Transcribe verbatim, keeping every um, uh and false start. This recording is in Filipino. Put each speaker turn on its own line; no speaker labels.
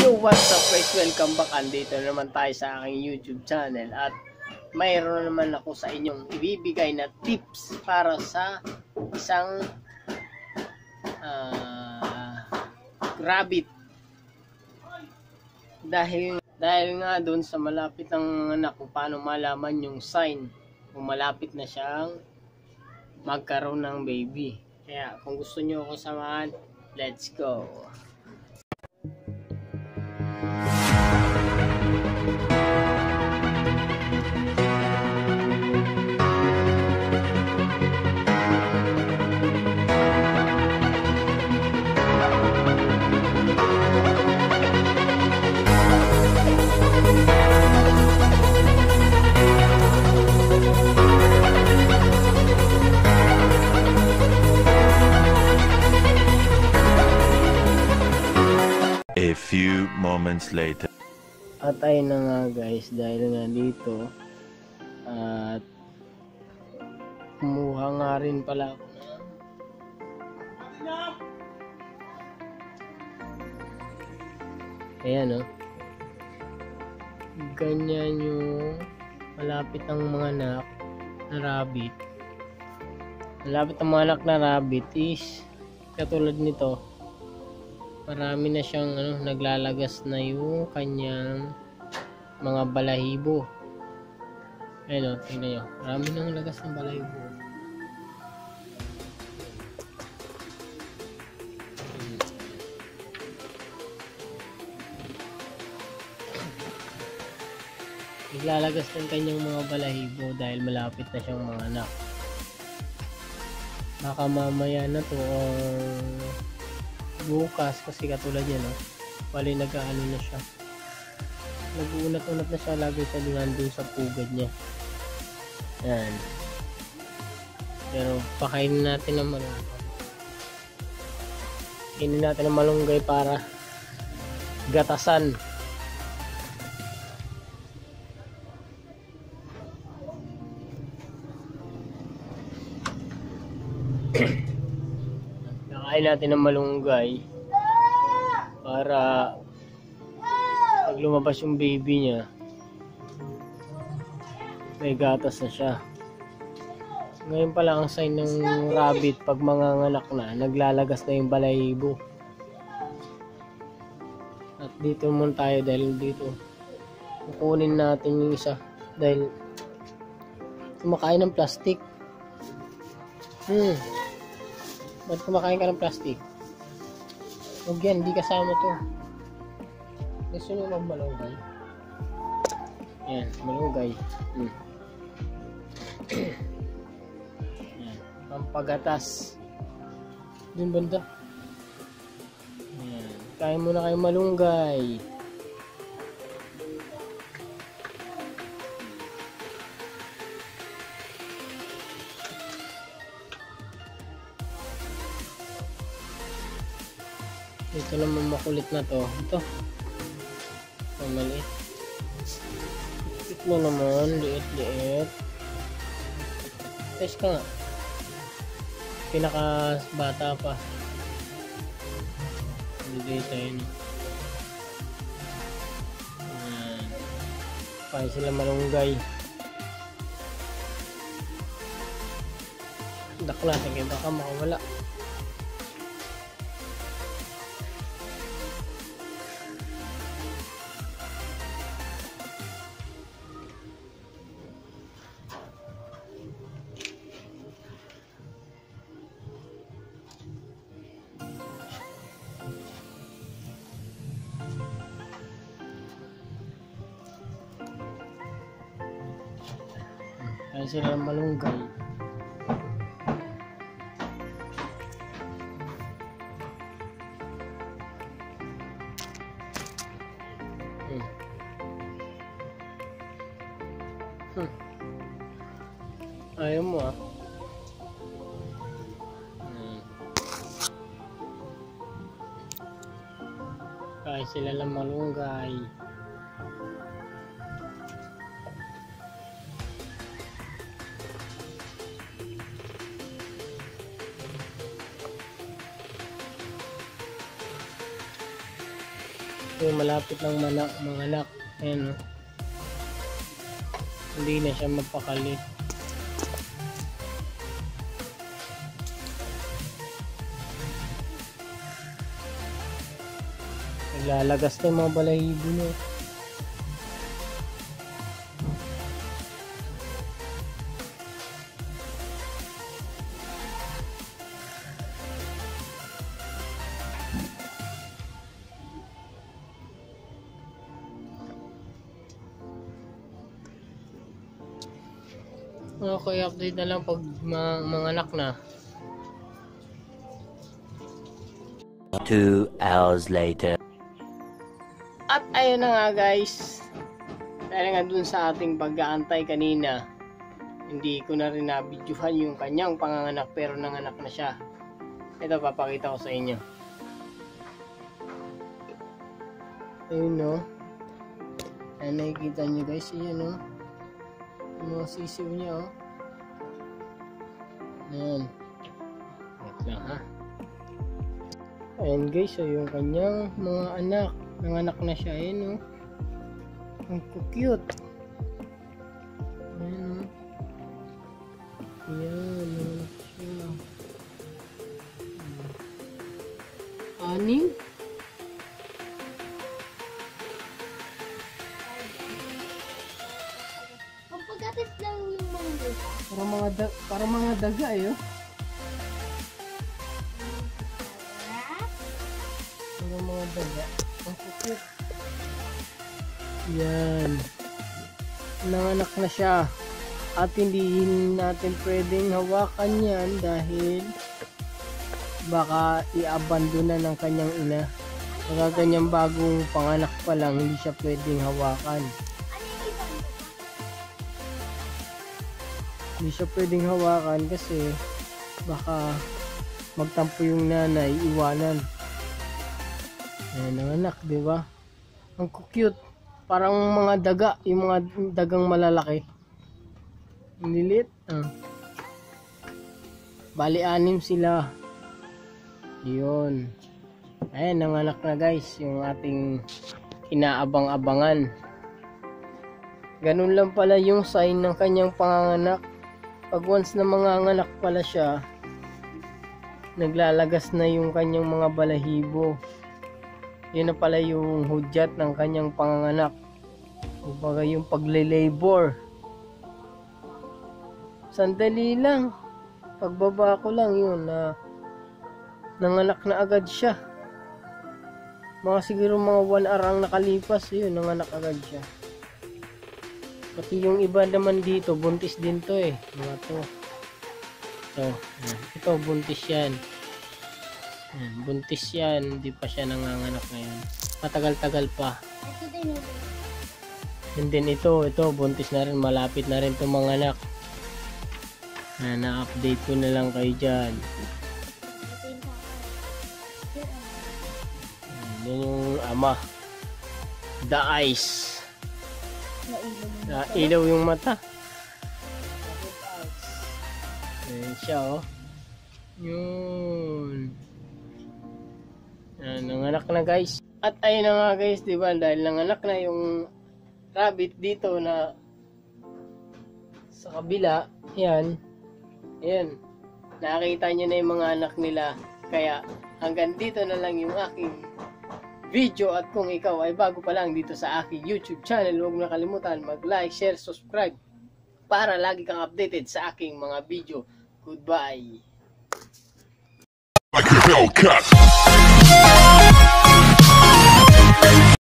Hello, what's up guys? Welcome back. Andito naman tayo sa aking YouTube channel at mayroon naman ako sa inyong ibibigay na tips para sa isang uh, rabbit. Dahil dahil nga doon sa malapit ng anak kung paano malaman yung sign kung malapit na siyang magkaroon ng baby. Kaya kung gusto nyo ako samahan, let's go!
A few moments later.
At ayun na nga guys, dahil nga dito at kumuha nga rin pala ako na ayan o, ganyan yung malapit ang mga anak na rabbit. Malapit ang mga anak na rabbit is katulad nito, marami na siyang ano, naglalagas na yung kanyang mga balahibo. Ayun o, tingnan nyo, marami nang lagas ng balahibo. Naglalagas ng kanyang mga balahibo dahil malapit na siyang mga anak. Baka mamaya na to or bukas, kasi katulad yan, no? Bali nag-aano na siya, nag-uunat-unat na siya, lagi siya nandun sa pugad niya. Yan, pero pakainin natin ng malunggay. Kainin natin ng malunggay para gatasan. Nakain natin ng malunggay para pag lumabas yung baby niya may gatas na siya. Ngayon pala ang sign ng rabbit pag manganganak na, naglalagas na yung balahibo. At dito muna tayo dahil dito kukunin natin yung isa dahil kumakain ng plastic. Hmm Ba't kumakain ka ng plastic? Huwag yan, hindi kasama to. Gusto nyo mag malunggay? Yan, malunggay. Hmm. Yan, pampagatas. Dun banda. Yan, kain muna kayo malunggay. Ito naman makulit na to. Ito. Ang maliit. Ito mo naman. Liit-liit. Test ka nga. Pinaka bata pa. Hindi tayo yun. Ayan. Pahay sila malunggay. Dakla. Sige baka makawala. Kaya sila ng malunggay. Hmm. Hmm. Ayaw mo ah. Hmm. Kaya sila ng malunggay. Yung malapit ng manak, mga anak. Ayan, oh. Hindi na siya mapakali. Naglalagas na yung mga balahibo no. Okay, update na lang pag mga, mga anak na.
Two hours later.
At ayun na nga guys. Dahil nga dun sa ating pag-aantay kanina, hindi ko na rin nabidyohan yung kanyang panganganak pero nanganak na siya. Ito papakita ko sa inyo. Ayun no. Ayan, nakikita nyo guys. Ayan no. Yung mga sisiw niya oh. Ayan. Wait lang ha. Ayan guys, so yung kanyang mga anak. Nanganak na siya. Ayan oh. Ang cute. Ayan oh. Ayan. Nanganak siya. Anim.
Pagkatis lang yung mga
Para mga da para mga daga eh oh. Para mga daga. Ang cute. Yan. Nanganak na siya. At hindi natin pwedeng hawakan yan dahil baka i-abandona ng kanyang ina. Kaya ganyang bagong panganak pa lang, hindi siya pwedeng hawakan. Hindi siya pwedeng hawakan kasi baka magtampo yung nanay, iwanan. Ayan ang anak, di ba? Ang cute. Parang mga daga, yung mga dagang malalaki. Nilit. Ah. Bali anim sila. Yun. Ayan ang anak na guys, yung ating inaabang-abangan. Ganun lang pala yung sign ng kanyang panganganak. Pag once na manganganak pala siya, naglalagas na yung kanyang mga balahibo. Yun na pala yung hudyat ng kanyang panganganak. Kumbaga yung pagle-labor. Sandali lang. Pagbaba ko lang yun na nanganak na agad siya. Mga siguro mga one hour ang nakalipas, yun, nanganak agad siya. Pati yung iba naman dito, buntis din to eh. Mga to. So, ito, buntis yan. Buntis yan. Hindi pa siya nanganganak ngayon. Matagal-tagal pa. And then ito, ito, buntis na rin. Malapit na rin itong mga anak. Na, na-update ko na lang kayo dyan. Yan yung ama. The eyes. Na ilaw yung mata. Ayan siya oh. Yun. Ayan, nanganak na guys. At ayun na nga guys, diba? Dahil nanganak na yung rabbit dito na sa kabila. Ayan. Ayan. Nakakita nyo na yung mga anak nila. Kaya hanggang dito na lang yung aking video, at kung ikaw ay bago pa lang dito sa aking YouTube channel, huwag mo nakalimutan mag-like, share, subscribe para lagi kang updated sa aking mga video. Goodbye!
Like a Hellcat.